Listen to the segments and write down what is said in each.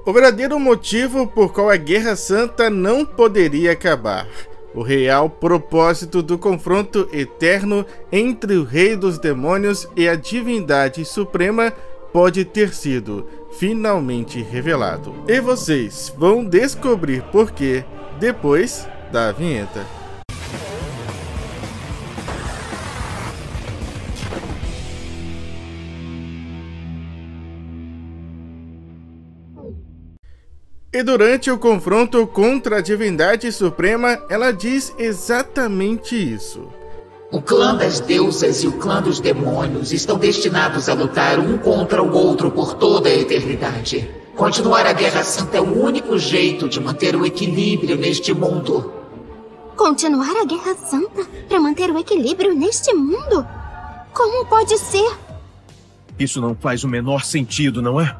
O verdadeiro motivo por qual a Guerra Santa não poderia acabar. O real propósito do confronto eterno entre o Rei dos Demônios e a Divindade Suprema pode ter sido finalmente revelado. E vocês vão descobrir por quê depois da vinheta. E durante o confronto contra a Divindade Suprema, ela diz exatamente isso. O clã das deusas e o clã dos demônios estão destinados a lutar um contra o outro por toda a eternidade. Continuar a Guerra Santa é o único jeito de manter o equilíbrio neste mundo. Continuar a Guerra Santa para manter o equilíbrio neste mundo? Como pode ser? Isso não faz o menor sentido, não é?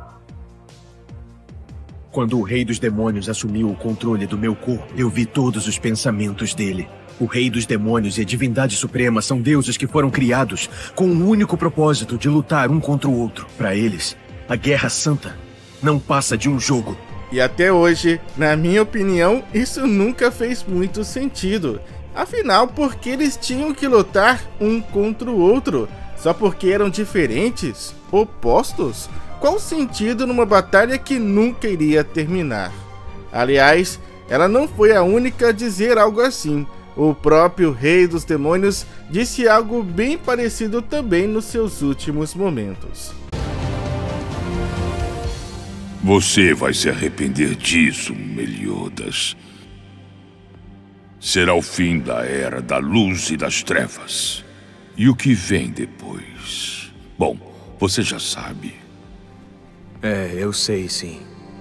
Quando o Rei dos Demônios assumiu o controle do meu corpo, eu vi todos os pensamentos dele. O Rei dos Demônios e a Divindade Suprema são deuses que foram criados com o único propósito de lutar um contra o outro. Para eles, a Guerra Santa não passa de um jogo. E até hoje, na minha opinião, isso nunca fez muito sentido. Afinal, por que eles tinham que lutar um contra o outro? Só porque eram diferentes? Opostos? Qual o sentido numa batalha que nunca iria terminar? Aliás, ela não foi a única a dizer algo assim. O próprio Rei dos Demônios disse algo bem parecido também nos seus últimos momentos. Você vai se arrepender disso, Meliodas. Será o fim da Era da Luz e das Trevas. E o que vem depois? Bom, você já sabe. Eu sei, sim.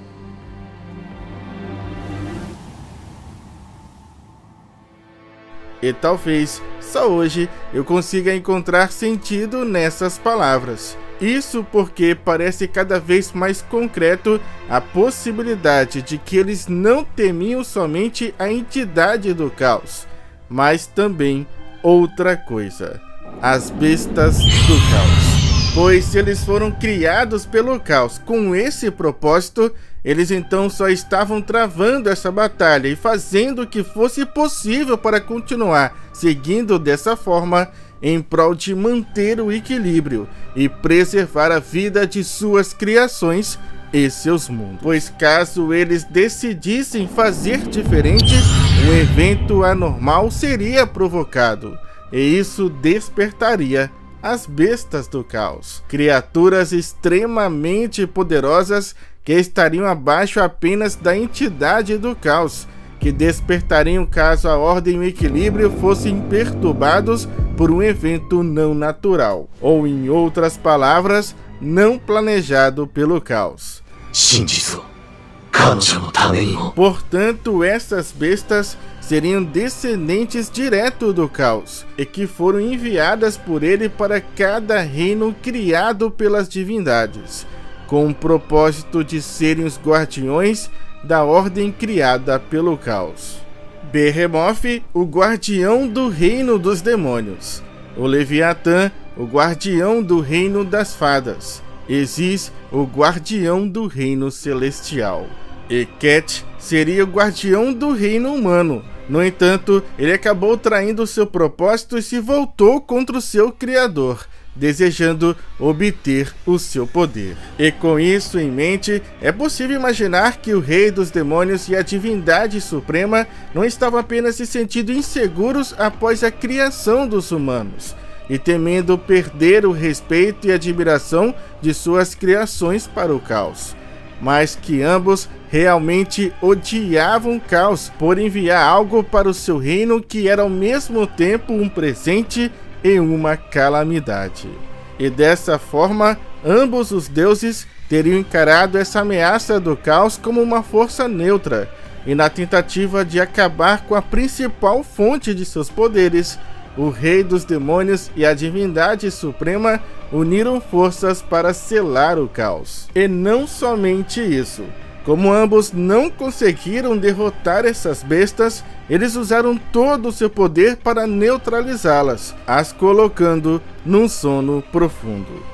E talvez, só hoje, eu consiga encontrar sentido nessas palavras. Isso porque parece cada vez mais concreto a possibilidade de que eles não temiam somente a entidade do caos, mas também outra coisa: as bestas do caos. Pois se eles foram criados pelo caos com esse propósito, eles então só estavam travando essa batalha e fazendo o que fosse possível para continuar seguindo dessa forma em prol de manter o equilíbrio e preservar a vida de suas criações e seus mundos. Pois caso eles decidissem fazer diferente, um evento anormal seria provocado, e isso despertaria as bestas do caos, criaturas extremamente poderosas que estariam abaixo apenas da entidade do caos, que despertariam caso a ordem e o equilíbrio fossem perturbados por um evento não natural, ou em outras palavras, não planejado pelo caos. Portanto, essas bestas seriam descendentes direto do caos, e que foram enviadas por ele para cada reino criado pelas divindades, com o propósito de serem os guardiões da ordem criada pelo caos. Behemoth, o guardião do reino dos demônios. O Leviatã, o guardião do reino das fadas. Isis, o guardião do reino celestial. E Ket seria o guardião do reino humano. No entanto, ele acabou traindo seu propósito e se voltou contra o seu criador, desejando obter o seu poder. E com isso em mente, é possível imaginar que o Rei dos Demônios e a Divindade Suprema não estavam apenas se sentindo inseguros após a criação dos humanos, e temendo perder o respeito e admiração de suas criações para o caos, mas que ambos realmente odiavam o caos por enviar algo para o seu reino que era ao mesmo tempo um presente e uma calamidade. E dessa forma, ambos os deuses teriam encarado essa ameaça do caos como uma força neutra, e na tentativa de acabar com a principal fonte de seus poderes, o Rei dos Demônios e a Divindade Suprema uniram forças para selar o caos. E não somente isso. Como ambos não conseguiram derrotar essas bestas, eles usaram todo o seu poder para neutralizá-las, as colocando num sono profundo.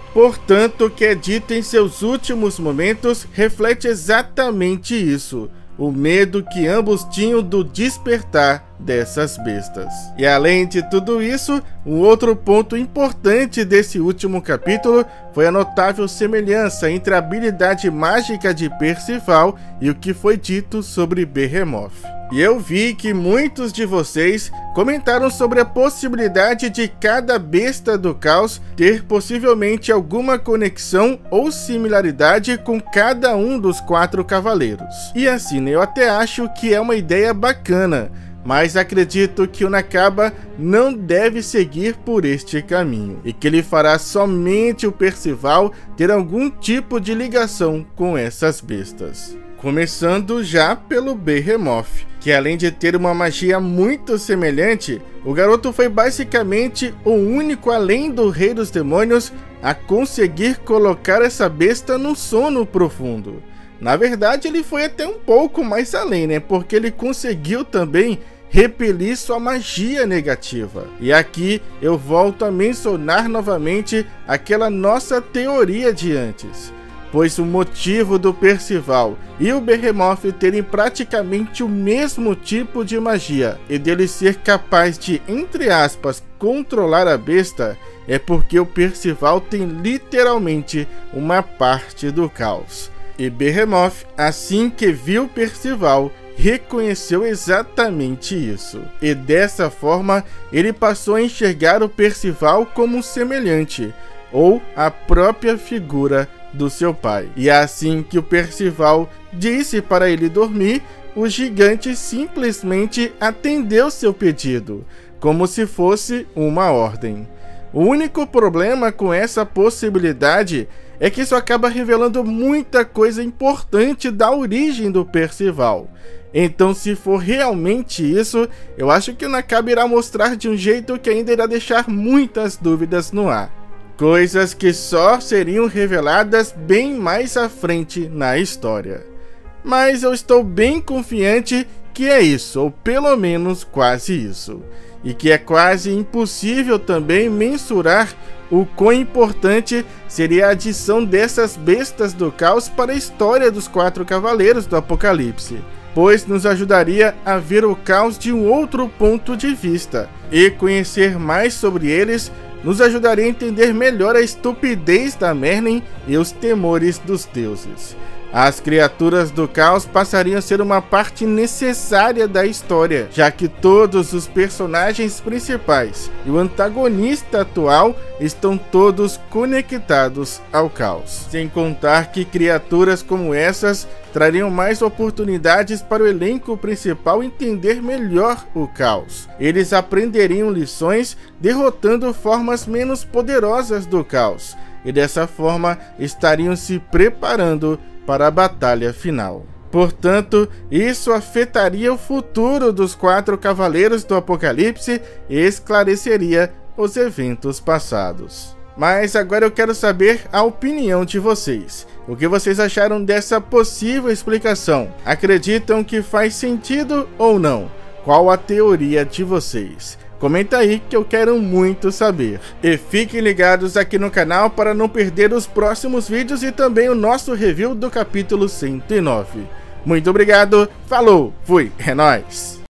Portanto, o que é dito em seus últimos momentos reflete exatamente isso. O medo que ambos tinham do despertar dessas bestas. E além de tudo isso, um outro ponto importante desse último capítulo foi a notável semelhança entre a habilidade mágica de Percival e o que foi dito sobre Behemoth. E eu vi que muitos de vocês comentaram sobre a possibilidade de cada besta do caos ter possivelmente alguma conexão ou similaridade com cada um dos 4 cavaleiros. E assim, eu até acho que é uma ideia bacana, mas acredito que o Nakaba não deve seguir por este caminho, e que ele fará somente o Percival ter algum tipo de ligação com essas bestas. Começando já pelo Behemoth, que além de ter uma magia muito semelhante, o garoto foi basicamente o único além do Rei dos Demônios a conseguir colocar essa besta no sono profundo. Na verdade, ele foi até um pouco mais além, né? Porque ele conseguiu também repelir sua magia negativa. E aqui eu volto a mencionar novamente aquela nossa teoria de antes, pois o motivo do Percival e o Behemoth terem praticamente o mesmo tipo de magia e dele ser capaz de, entre aspas, controlar a besta, é porque o Percival tem literalmente uma parte do caos. E Behemoth, assim que viu Percival, reconheceu exatamente isso. E dessa forma, ele passou a enxergar o Percival como um semelhante, ou a própria figura do seu pai. E assim que o Percival disse para ele dormir, o gigante simplesmente atendeu seu pedido, como se fosse uma ordem. O único problema com essa possibilidade é que isso acaba revelando muita coisa importante da origem do Percival. Então, se for realmente isso, eu acho que o Nakaba irá mostrar de um jeito que ainda irá deixar muitas dúvidas no ar. Coisas que só seriam reveladas bem mais à frente na história. Mas eu estou bem confiante que é isso, ou pelo menos quase isso. E que é quase impossível também mensurar o quão importante seria a adição dessas bestas do caos para a história dos 4 cavaleiros do Apocalipse, pois nos ajudaria a ver o caos de um outro ponto de vista, e conhecer mais sobre eles nos ajudaria a entender melhor a estupidez da Merlin e os temores dos deuses. As criaturas do caos passariam a ser uma parte necessária da história, já que todos os personagens principais e o antagonista atual estão todos conectados ao caos. Sem contar que criaturas como essas trariam mais oportunidades para o elenco principal entender melhor o caos. Eles aprenderiam lições derrotando formas menos poderosas do caos, e dessa forma estariam se preparando para a batalha final. Portanto, isso afetaria o futuro dos 4 cavaleiros do Apocalipse e esclareceria os eventos passados. Mas agora eu quero saber a opinião de vocês. O que vocês acharam dessa possível explicação? Acreditam que faz sentido ou não? Qual a teoria de vocês? Comenta aí que eu quero muito saber. E fiquem ligados aqui no canal para não perder os próximos vídeos e também o nosso review do capítulo 109. Muito obrigado, falou, fui, é nóis!